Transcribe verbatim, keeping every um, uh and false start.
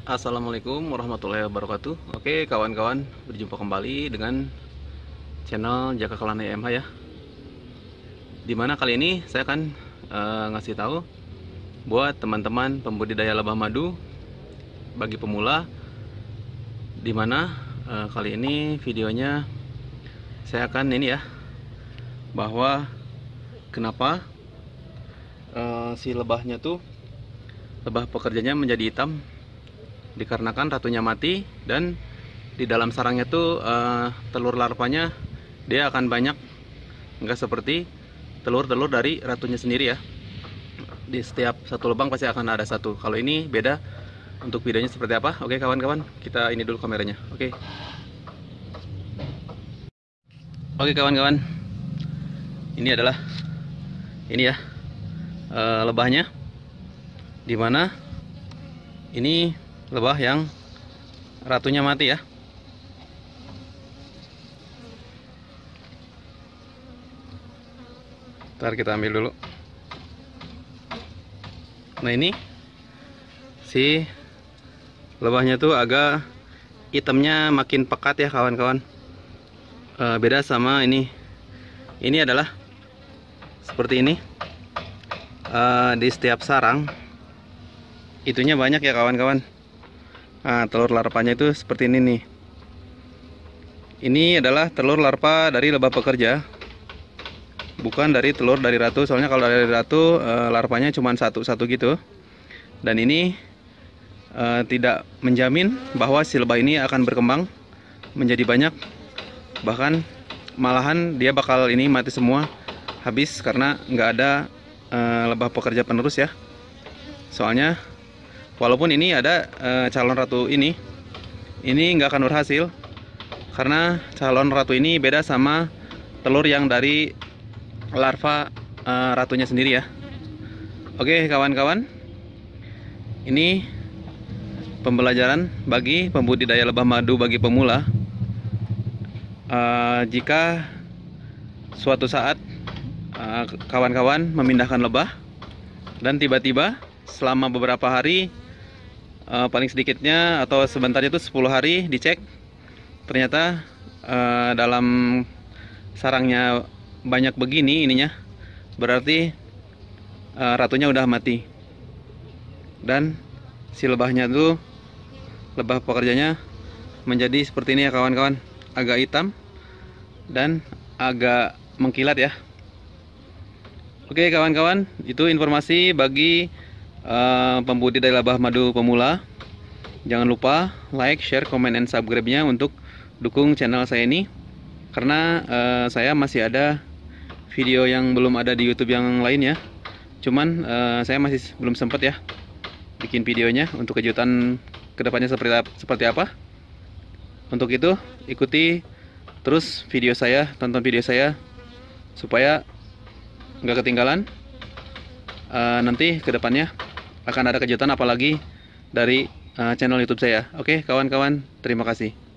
Assalamualaikum warahmatullahi wabarakatuh. Oke kawan-kawan, berjumpa kembali dengan channel Jaka Kelana M H ya. Dimana kali ini saya akan uh, ngasih tahu buat teman-teman pembudidaya lebah madu bagi pemula. Dimana uh, kali ini videonya saya akan ini ya, bahwa kenapa uh, si lebahnya tuh lebah pekerjanya menjadi hitam, dikarenakan ratunya mati, dan di dalam sarangnya tuh uh, telur larvanya dia akan banyak, nggak seperti telur-telur dari ratunya sendiri ya. Di setiap satu lubang pasti akan ada satu. Kalau ini beda. Untuk videonya seperti apa? Oke kawan-kawan, kita ini dulu kameranya. Oke. Oke kawan-kawan, ini adalah ini ya uh, lebahnya, dimana ini lebah yang ratunya mati ya. Ntar kita ambil dulu. Nah ini si lebahnya tuh agak hitamnya makin pekat ya kawan-kawan. E, beda sama ini. Ini adalah seperti ini. E, di setiap sarang itunya banyak ya kawan-kawan. Nah, telur larvanya itu seperti ini nih. Ini adalah telur larva dari lebah pekerja, bukan dari telur dari ratu. Soalnya kalau dari ratu e, larvanya cuma satu-satu gitu. Dan ini e, tidak menjamin bahwa si lebah ini akan berkembang menjadi banyak. Bahkan malahan dia bakal ini mati semua, habis karena nggak ada e, lebah pekerja penerus ya. Soalnya walaupun ini ada e, calon ratu ini, ini nggak akan berhasil karena calon ratu ini beda sama telur yang dari larva e, ratunya sendiri ya. Oke kawan-kawan, ini pembelajaran bagi pembudidaya lebah madu bagi pemula. E, jika suatu saat kawan-kawan e, memindahkan lebah dan tiba-tiba selama beberapa hari, Uh, paling sedikitnya atau sebentarnya itu sepuluh hari dicek, ternyata uh, dalam sarangnya banyak begini ininya, berarti uh, ratunya udah mati. Dan si lebahnya tuh, lebah pekerjanya menjadi seperti ini ya kawan-kawan, agak hitam dan agak mengkilat ya. Oke kawan-kawan, itu informasi bagi Uh, pembudidaya lebah madu pemula. Jangan lupa like, share, comment, and subscribe-nya untuk dukung channel saya ini, karena uh, saya masih ada video yang belum ada di YouTube yang lainnya. Cuman uh, saya masih belum sempat ya bikin videonya. Untuk kejutan kedepannya seperti seperti apa. Untuk itu ikuti terus video saya, tonton video saya supaya nggak ketinggalan. Uh, nanti kedepannya akan ada kejutan apalagi dari uh, channel YouTube saya. Oke kawan-kawan, terima kasih.